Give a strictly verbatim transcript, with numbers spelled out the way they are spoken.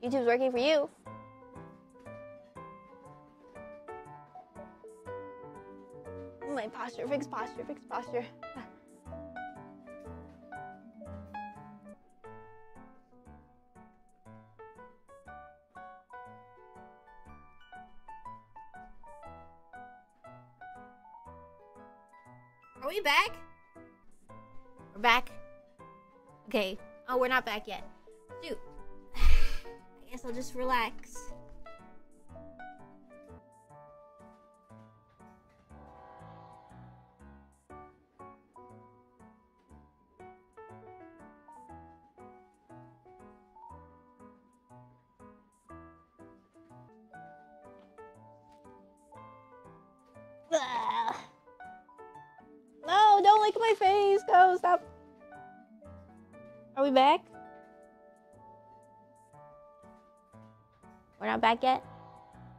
YouTube's working for you. My posture, fix posture, fix posture. Are we back? We're back? Okay. Oh, we're not back yet. Shoot. I guess I'll just relax. Ugh. No, don't lick my face. Go, stop. Are we back? We're not back yet?